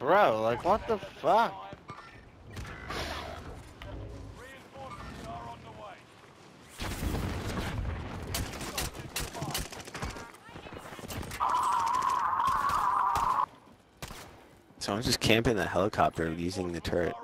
Bro, like what the fuck? Someone's just camping the helicopter using the turret.